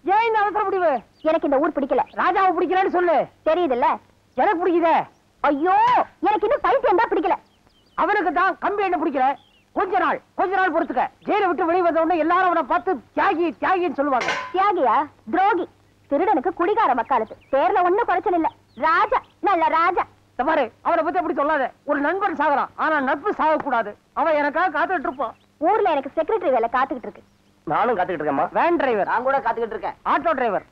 ஏன் இந்த அவசர முடிவு? எனக்கு இந்த ஊர் பிடிக்கல. ராஜாவை பிடிக்கலன்னு சொல்லு. தெரியுதுல்ல? எனக்கு பிடிக்குதே. ஐயோ, எனக்கு இன்னும் பைத்தியம் தான் பிடிக்கல. அவனுக்கு தான் கம்பி என்ன பிடிக்கல. கொஞ்ச நாள் பொறுத்துக்க. ஜெயிலை விட்டு வெளியே வந்த உடனே எல்லாரும் அவனை பார்த்து தியாகின்னு சொல்லுவாங்க. தியாகியா? துரோகி. திருடனுக்கு குடிகார மக்காலத்து. பேர்ல ஒண்ணும் குறைச்சல் இல்ல. ராஜா, நல்ல ராஜா. பாரு, அவனை பத்தி அப்படி சொல்லாத. ஒரு நண்பன் சாகலாம், ஆனா நட்பு சாகக்கூடாது. அவன் எனக்காக காத்துக்கிட்டு இருப்பான். ஊர்ல எனக்கு செக்ரட்டரி வேலை காத்துக்கிட்டு இருக்கு. நானும் காத்துக்கிட்டு இருக்கேம்மா. Van driver. நான் கூட காத்துக்கிட்டு இருக்கேன். Auto driver.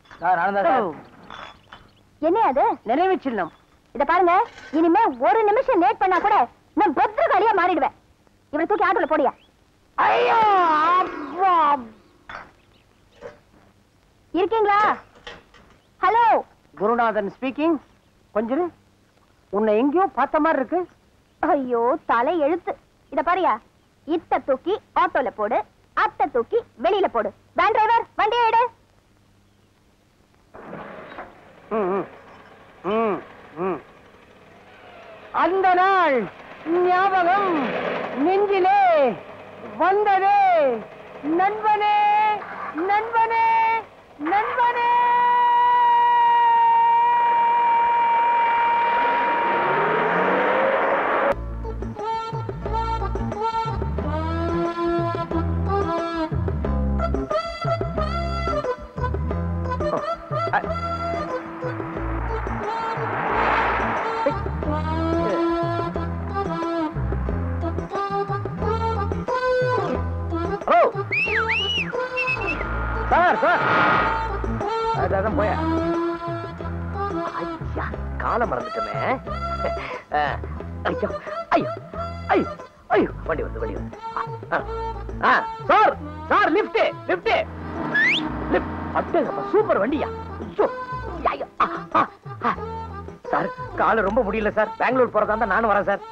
என்ன அது? நினைவு சின்னம். இத பாருங்க, இனிமே ஒரு நிமிஷம் லேட் பண்ணா கூட நான் பத்திரகாளியா மாறிடுவேன். இவனை தூக்கி ஆட்டோல போடியா. ஐயோ, இருக்கீங்களா? Hello, Gurunathan speaking. கொஞ்சம் உன்னை எங்கேயோ பார்த்த மாதிரி இருக்கு. ஐயோ, தலை எழுத்து. இத பாரியா, இத்த தூக்கி ஆட்டோல போடு, அத்த தூக்கி வெளியில போடு. வேன் டிரைவர், வண்டியை எடு. அந்த நாள் ஞாபகம் நெஞ்சிலே வந்ததே. நண்பனே, நண்பனே, நண்பனே. போய காலம் மறந்துட்டமே. ஐயோ ஐயோ ஐயோ ஐயோ, வண்டி வந்து sir. Sir, lift lift lift. Super வண்டியா. ஐயோ சார், கால ரொம்ப முடியல சார். பெங்களூர் போறதா இருந்தா நானும் வரேன் சார்.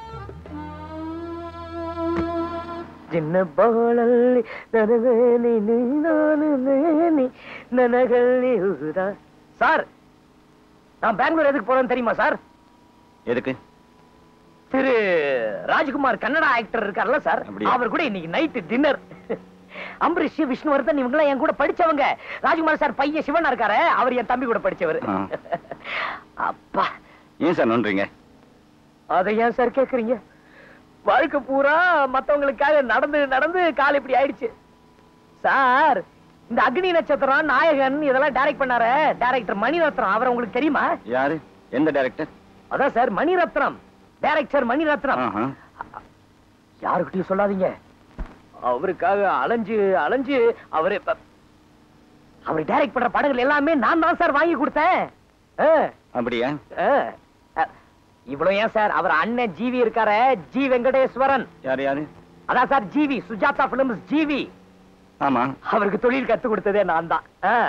சின்ன பாலல்லி நனவேனி நானு நேனி நனகல்லி உகுதா. சார், நான் பெங்களூர் எதுக்கு போறேன்னு தெரியுமா சார்? எதுக்கு? திரு ராஜ்குமார் கன்னடா ஆக்டர் இருக்கார்ல சார், அவர் கூட இன்னைக்கு நைட் டின்னர். அம்பரீஷ், விஷ்ணுவர்தன் இவங்க என் கூட படிச்சவங்க. ராஜ்குமார் சார் பையன் சிவனா இருக்காரு, அவர் என் தம்பி கூட படிச்சவர். அப்பா, ஏன் சார் நோன்றீங்க? அதை ஏன் சார் கேக்குறீங்க? வாழ்க்கை பூரா மத்தவங்களுக்காக நடந்து நடந்து கால் இப்படி ஆயிடுச்சு சார். இந்த அக்னி நட்சத்திரம், நாயகன் இதெல்லாம் டைரக்ட் பண்ணாரு டைரக்டர் மணிரத்னம். அவர் உங்களுக்கு தெரியுமா? யாரு? எந்த டைரக்டர்? அதான் சார், மணிரத்னம். டைரக்டர் மணிரத்னம். யாருக்கிட்டையும் சொல்லாதீங்க. அவருக்காக அலைஞ்சு அலைஞ்சு அவரு டைரக்ட் பண்ற படங்கள் எல்லாமே நான் தான் சார் வாங்கி கொடுத்தேன். அப்படியா? இவ்வளவு ஏன் சார், அவர் அண்ணன் ஜிவி இருக்காரு, ஜி வெங்கடேஸ்வரன். யாரு? அதான் sir, G V, Sujatha films G V. ஆமா, அவருக்கு தொழில் கத்து கொடுத்ததே நான் தான்.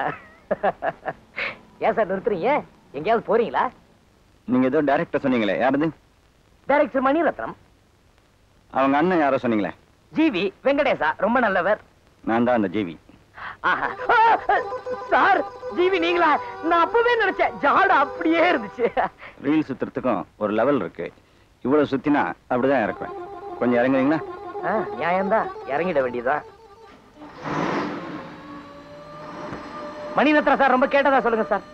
ஏன் சார் நிறுத்துறீங்க? எங்கேயாவது போறீங்களா? நீங்க ஏதோ டைரக்டர் சொன்னீங்களே, யாரது? டைரக்டர் மணிரத்னம். அவங்க அண்ணன் யாரோ சொன்னீங்களே? ஜிவி வெங்கடேசா, ரொம்ப நல்லவர். நான் தான் அந்த ஜிவி. சார், ஜிவி நீங்களா? நான் அப்பவே நினைச்சேன், ஜாட அப்படியே இருந்துச்சு. ரீல் சுத்துறதுக்கும் ஒரு லெவல் இருக்கு. இவ்வளவு சுத்தினா அப்படிதான் இறக்குவேன். கொஞ்சம் இறங்குறீங்களா? நியாயம்தான், இறங்கிட வேண்டியதான். மணிரத்னம் சார், ரொம்ப கேட்டதா சொல்லுங்க சார்.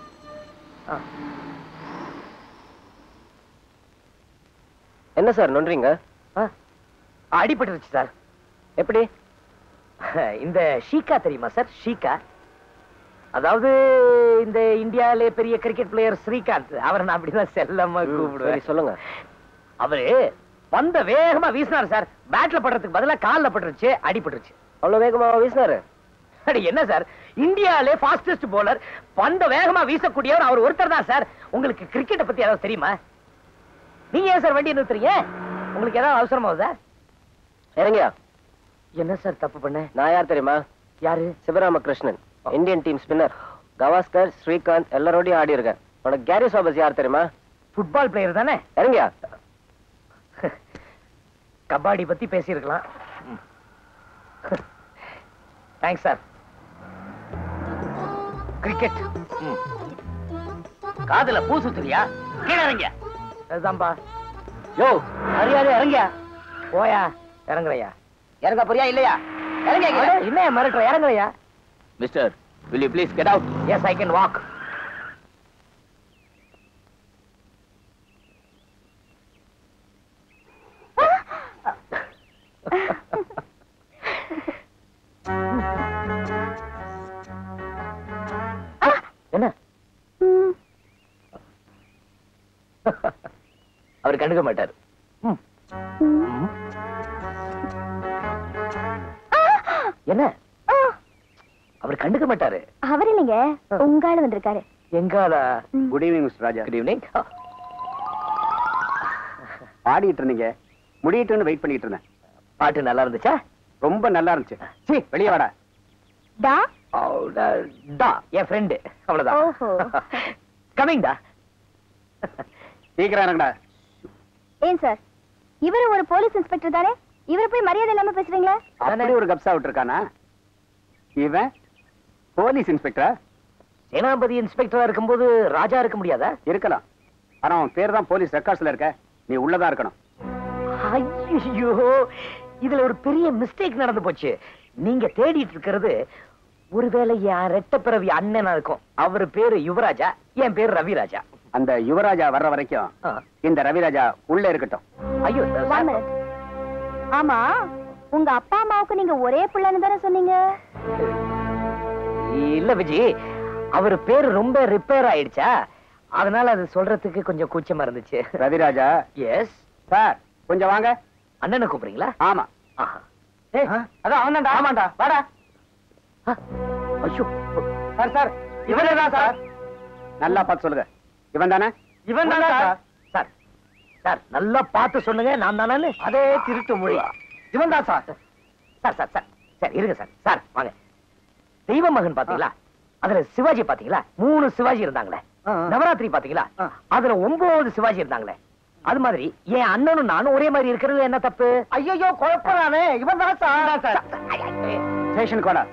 என்ன சார் நோன்றீங்க? அடிபட்டுருச்சு சார். எப்படி? இந்த ஷீகா தெரியுமா சார்? ஷீகா, அதாவது இந்த இந்தியாவிலே பெரிய கிரிக்கெட் பிளேயர் ஸ்ரீகாந்த். அவரை நான் அப்படிதான் செல்லமா கூப்பிடுவேன். சொல்லுங்க. அவரு பந்த வேகமா வீசினார் சார். பேட்ல படுறதுக்கு பதிலா கால்ல பட்டுருச்சு, அடிபட்டுருச்சு. அவ்வளவு வேகமா வீசினாரு? என்ன சார், இந்தியாவிலே ஃபாஸ்டஸ்ட் போலர், பந்த வேகமா வீசக்கூடியவர் அவர் ஒருத்தர் தான் சார். உங்களுக்கு கிரிக்கெட்டை பத்தி ஏதாவது தெரியுமா? நீங்க ஏன் சார் வண்டியை நிறுத்துறீங்க? உங்களுக்கு ஏதாவது அவசரமா சார்? இறங்கியா. என்ன சார் தப்பு பண்ண? நான் யார் தெரியுமா? யாரு? Sivaramakrishnan, Indian team spinner. Gavaskar, Srikanth எல்லாரோடையும் ஆடி இருக்கேன். உனக்கு கேரி சோபஸ் யார் தெரியுமா? ஃபுட்பால் பிளேயர் தானே? இறங்கியா. கபாடி பத்தி பேசியிருக்கலாம். Thanks sir. கிரிக்கெட் காதுல பூ சுத்துறியா? கீழே இறங்க. அதுதான்பா. யோ, அறியாதே இறங்கியா. போயா, இறங்குறையா. இறங்க போறியா இல்லையா? இறங்க. என்ன மிரட்டுற? இறங்குறையா. Mister, Will you please get out? Yes, I can walk. என்ன அவர் கண்டுக்க மாட்டாரு. என்ன அவர் கண்டுக்க மாட்டாரு. அவர் இல்லைங்க, உங்கால வந்திருக்காரு. எங்காலா? Good evening mister Raja. Good evening. பாடிட்டு இருந்தீங்க, முடியிட்டுன்னு வெயிட் பண்ணிட்டு இருந்தேன். பாட்டு நல்லா இருந்துச்சா? ரொம்ப நல்லா இருந்துச்சு. சீ, வெளியே வாடா. டா டா என் ஃப்ரெண்டு, அவ்வளவுதான். ஓஹோ. கமிங் டா. சீக்கிரம் எனக்குடா. ஏன் சார், இவரு ஒரு போலீஸ் இன்ஸ்பெக்டர் தானே? இவரை போய் மரியாதை இல்லாம பேசுறீங்களா? அப்படி ஒரு கப்ஸா விட்டுருக்கானா இவன்? போலீஸ் இன்ஸ்பெக்டரா? சேனாபதி இன்ஸ்பெக்டரா இருக்கும்போது ராஜா இருக்க முடியாதா? இருக்கலாம். ஆனா அவன் பேர் தான் போலீஸ் ரெக்கார்ட்ஸ்ல இருக்க. நீ உள்ளதா இருக்கணும். ஐயோ, இதுல ஒரு பெரிய மிஸ்டேக் நடந்து போச்சு. நீங்க தேடிட்டு இருக்கிறது ஒருவேளை என் ரெட்ட பிறவி அண்ணனா இருக்கும். அவர் பேரு யுவராஜா, என் பேரு ரவிராஜா. அந்த யுவராஜா வர்ற வரைக்கும் இந்த ரவிராஜா உள்ள இருக்கட்டும். ஐயோ, One minute. ஆமா, உங்க அப்பா அம்மாவுக்கு நீங்க ஒரே பிள்ளைன்னு தானே சொன்னீங்க? இல்ல விஜி, அவர் பேரு ரொம்ப ரிப்பேர் ஆயிடுச்சா, அதனால அது சொல்றதுக்கு கொஞ்சம் கூச்சமா இருந்துச்சு. ரவிராஜா. எஸ் சார், கொஞ்சம் வாங்க. அண்ணனை கூப்பிடுறீங்களா? ஆமா. அதான் அவன்டா. ஆமாண்டா, வாடா. ஐயோ சார் சார், இவனே தான் சார். நல்லா பார்த்து சொல்லுங்க. இவன் தானே? இவன் தான் சார். சார் சார், நல்லா பார்த்து சொல்லுங்க. நான் தானே? அதே திருட்டு மொழி. இவன் தான் sir. Sir sir sir sir இருங்க சார். சார் வாங்க. தெய்வ மகன் பாத்தீங்களா? அதுல சிவாஜி பாத்தீங்களா? 3 சிவாஜி இருந்தாங்களே. நவராத்திரி பாத்தீங்களா? அதுல 9 சிவாஜி இருந்தாங்களே. அது மாதிரி என் அண்ணனும் நானும் ஒரே மாதிரி இருக்கிறது என்ன தப்பு? ஐயோ, குழப்பம் தானே. இவன் தான் சார். ஸ்டேஷனுக்கு வாடா.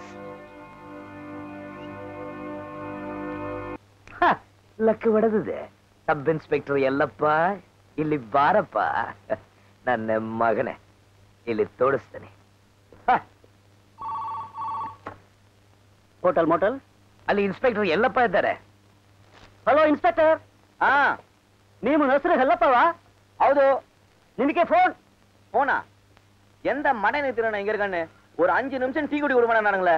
ಲಕ್ಕು ಹೊಡೆದಿದೆ. ಸಬ್ ಇನ್ಸ್ಪೆಕ್ಟರ್ ಎಲ್ಲಪ್ಪ ಇಲ್ಲಿ ಬಾರಪ್ಪ. ನನ್ನ ಮಗನೇ, ಇಲ್ಲಿ ತೋರಿಸ್ತೇನೆ. ಹೋಟೆಲ್ ಮೋಟಲ್ ಅಲ್ಲಿ ಇನ್ಸ್ಪೆಕ್ಟರ್ ಎಲ್ಲಪ್ಪ ಇದ್ದಾರೆ. Hello inspector. ನೀವು ಹೆಸರು ಎಲ್ಲಪ್ಪವಾ? ಹೌದು. ನಿನಗೆ ಫೋನಾ? எந்த மடை நிறுத்தின இங்க இருக்கான்னு ஒரு 5 நிமிஷம் டீ குடி விடுமாடா நானுங்களே.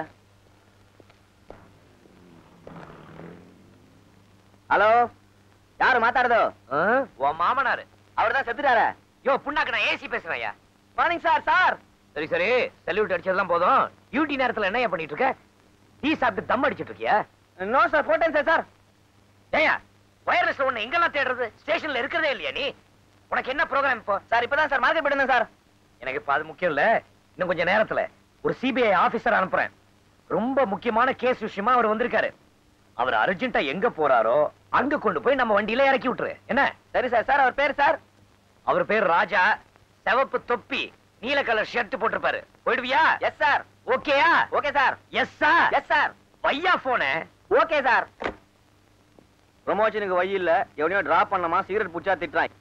ஹலோ, யாரு மாத்தாடுதோ? உன் மாமனாரு. அவர் தான் செத்துட்டாரு. யோ புண்ணாக்கு, நான் ஏசி பேசுறேன். Morning sir. சார் சரி சரி, சல்யூட் அடிச்சதெல்லாம் போதும். டியூட்டி நேரத்துல என்ன பண்ணிட்டு இருக்க? டீ சாப்பிட்டு தம் அடிச்சிட்டு இருக்கியா? நோ சார், போட்டேன் சார். சார் ஏயா, வயர்லெஸ்ல ஒண்ணு எங்கெல்லாம் தேடுறது? ஸ்டேஷன்ல இருக்கிறதே இல்லையா நீ? உனக்கு என்ன ப்ரோக்ராம் இப்போ? சார் இப்பதான் சார் மார்க்கெட் போயிருந்தேன் சார். எனக்கு இப்ப அது முக்கியம் இல்ல. இன்னும் கொஞ்சம் நேரத்துல ஒரு சிபிஐ ஆபீசர் அனுப்புறேன். ரொம்ப முக்கியமான கேஸ் விஷயமா அவர் வந்திருக்காரு. அவர் அர்ஜென்ட்டா எங்க போறாரோ அங்க கொண்டு போய் நம்ம வண்டியில இறக்கி விட்டுரு. என்ன? சரி சார். சார் அவர் பேர் சார்? அவர் பேர் ராஜா. சிவப்பு தொப்பி, நீல கலர் ஷர்ட் போட்டிருப்பாரு. போயிடுவியா? Yes sir. ஓகேயா? Okay sir. Yes sir. Yes sir. பையா போன. Okay sir. ப்ரமோஷனுக்கு வழி இல்ல. எவனையோ டிராப் பண்ணமா, சிகரெட் புடிச்சா திட்டுறான்.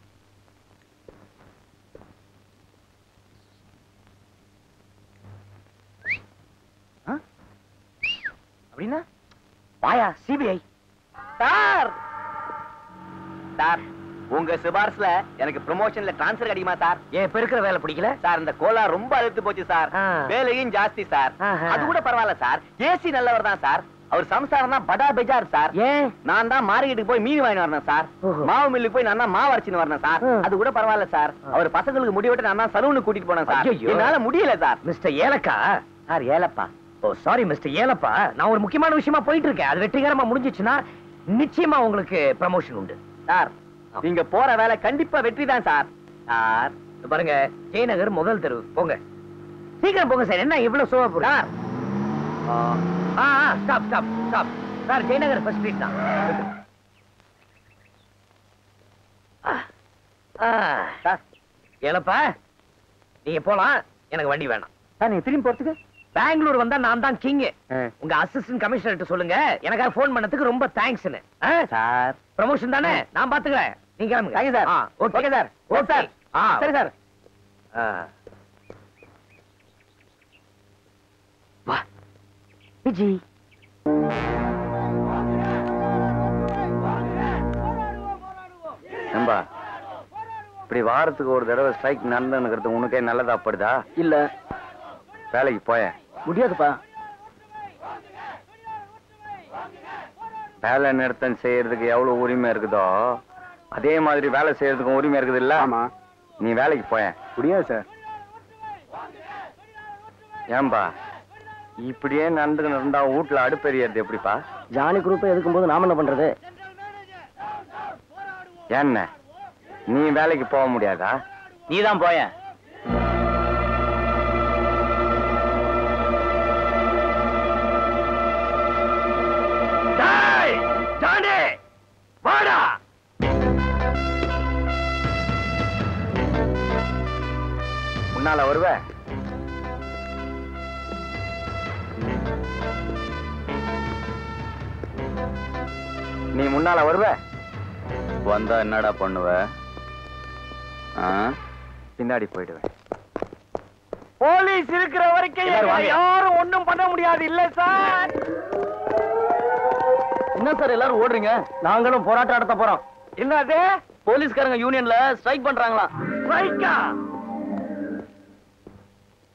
அப்படின்னா வாயா சிபிஐ. சார் சார், உங்க சிபார்ஸ்ல எனக்கு ப்ரமோஷன்ல டிரான்ஸ்ஃபர் கிடைக்குமா சார்? ஏன் இப்ப இருக்கிற வேலை பிடிக்கல? சார் இந்த கோலா ரொம்ப அழுத்து போச்சு சார். வேலையும் ஜாஸ்தி சார். அது கூட பரவாயில்ல சார். ஏசி நல்லவர் தான் சார். அவர் சம்சாரம் தான் படா பெஜார் சார். ஏன்? நான் தான் மார்க்கெட்டுக்கு போய் மீன் வாங்கி வரணும் சார். மாவு மில்லுக்கு போய் நான் தான் மாவு அரைச்சின்னு வரணும் சார். அது கூட பரவாயில்ல சார். அவர் பசங்களுக்கு முடி வெட்ட நான் தான் சலூனுக்கு கூட்டிட்டு போனேன் சார். என்னால முடியல சார். மிஸ்டர் ஏலக்கா. Sir Yellappa. Oh sorry mister Yellappa, நான் ஒரு முக்கியமான விஷயமா போயிட்டு இருக்கேன். அது வெற்றிகரமா முடிஞ்சிச்சுன்னா நிச்சயமா உங்களுக்கு ப்ரமோஷன் உண்டு சார். நீங்க போற வேலை கண்டிப்பா வெற்றி தான் சார். சார் பாருங்க, ஜெயநகர் முதல் தெரு போங்க. சீக்கிரம் போங்க சார். என்ன இவ்வளவு சோவா போற? Stop stop stop sir. Jayanagar first street தான். சார் ஏலப்பா, நீங்க போலாம். எனக்கு வண்டி வேணாம் சார். நீங்க திரும்பி போறதுக்கு பெங்களூர் வந்தா நான் தான் கிங். உங்க அசிஸ்டன்ட் கமிஷனர் சொல்லுங்க எனக்காக போன் பண்ணதுக்கு ரொம்ப தேங்க்ஸ்னு. சார் ப்ரமோஷன் தானே, நான் பாத்துக்கிறேன். நீங்க கிளம்புங்க. Thank you sir. Okay sir. Okay sir. சரி சார். வா விஜி. நம்பா இப்படி வாரத்துக்கு ஒரு தடவை ஸ்ட்ரைக் நடந்துங்கிறது உனக்கே நல்லதா படுதா? இல்ல வேலைக்கு போய முடியாதுப்பா. வேலை நிறுத்தம் செய்யறதுக்கு எவ்வளவு உரிமை இருக்குதோ அதே மாதிரி வேலை செய்யறதுக்கும் உரிமை இருக்குது இல்ல? ஆமா. நீ வேலைக்கு போய முடியாது சார். ஏன்பா இப்படியே நடந்துக்கிட்டு இருந்தா வீட்டுல அடுப்பெரியறது எப்படிப்பா? ஜானி குரூப் எதுக்கும் போது நாம என்ன பண்றது? என்ன நீ வேலைக்கு போக முடியாதா? நீதான் போய. வாடா. முன்னால வருவ? நீ முன்னால வருவ? வந்தா என்னடா பண்ணுவ? பின்னாடி போயிடுவேன். போலீஸ் இருக்கிற வரைக்கும் யாரும் ஒண்ணும் பண்ண முடியாது இல்ல சார்? என்ன சார் எல்லாரும் ஓடுறீங்க? நாங்களும் போராட்டம் நடத்த போறோம். என்னது? போலீஸ்காரங்க யூனியன்ல ஸ்ட்ரைக் பண்றாங்களா? ஸ்ட்ரைக்கா?